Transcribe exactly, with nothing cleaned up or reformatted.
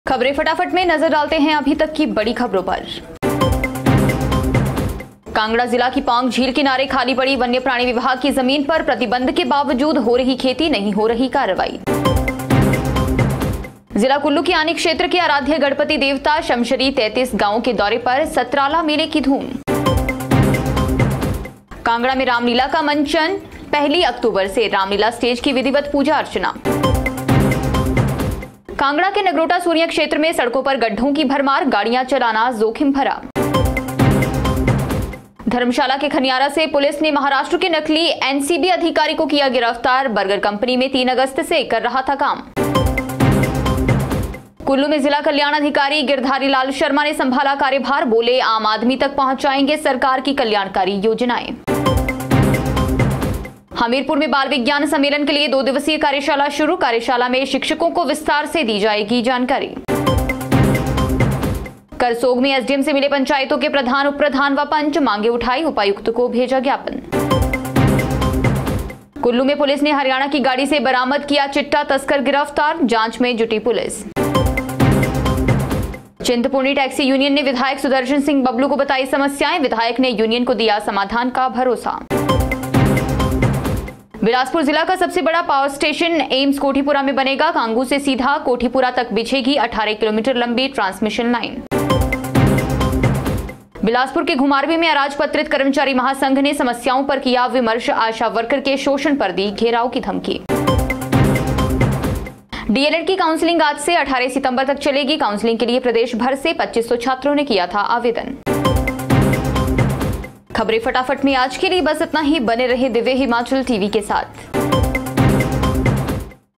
खबरें फटाफट में नजर डालते हैं अभी तक की बड़ी खबरों पर। कांगड़ा जिला की पौंग झील किनारे खाली पड़ी वन्य प्राणी विभाग की जमीन पर प्रतिबंध के बावजूद हो रही खेती, नहीं हो रही कार्रवाई। जिला कुल्लू की आनी क्षेत्र के आराध्य गणपति देवता शमशरी तैंतीस गांवों के दौरे पर सतराला मेले की धूम। कांगड़ा में रामलीला का मंचन, पहली अक्टूबर से रामलीला स्टेज की विधिवत पूजा अर्चना। कांगड़ा के नगरोटा सूरिया क्षेत्र में सड़कों पर गड्ढों की भरमार, गाड़ियां चलाना जोखिम भरा। धर्मशाला के खनियारा से पुलिस ने महाराष्ट्र के नकली एनसीबी अधिकारी को किया गिरफ्तार, बर्गर कंपनी में तीन अगस्त से कर रहा था काम। कुल्लू में जिला कल्याण अधिकारी गिरधारी लाल शर्मा ने संभाला कार्यभार, बोले आम आदमी तक पहुंचाएंगे सरकार की कल्याणकारी योजनाएं। हमीरपुर में बाल विज्ञान सम्मेलन के लिए दो दिवसीय कार्यशाला शुरू, कार्यशाला में शिक्षकों को विस्तार से दी जाएगी जानकारी। करसोग में एसडीएम से मिले पंचायतों के प्रधान, उप प्रधान व पंच, मांगे उठाई, उपायुक्त को भेजा ज्ञापन। कुल्लू में पुलिस ने हरियाणा की गाड़ी से बरामद किया चिट्टा, तस्कर गिरफ्तार, जांच में जुटी पुलिस। चिंतपूर्णी टैक्सी यूनियन ने विधायक सुदर्शन सिंह बबलू को बताई समस्याएं, विधायक ने यूनियन को दिया समाधान का भरोसा। बिलासपुर जिला का सबसे बड़ा पावर स्टेशन एम्स कोठीपुरा में बनेगा, कांगू से सीधा कोठीपुरा तक बिछेगी अठारह किलोमीटर लंबी ट्रांसमिशन लाइन। बिलासपुर के घुमारवी में अराजपत्रित कर्मचारी महासंघ ने समस्याओं पर किया विमर्श, आशा वर्कर के शोषण पर दी घेराव की धमकी। डीएलएड की काउंसलिंग आज से अठारह सितंबर तक चलेगी, काउंसलिंग के लिए प्रदेश भर से पच्चीस सौ छात्रों ने किया था आवेदन। खबरें फटाफट में आज के लिए बस इतना ही, बने रहे दिव्य हिमाचल टीवी के साथ।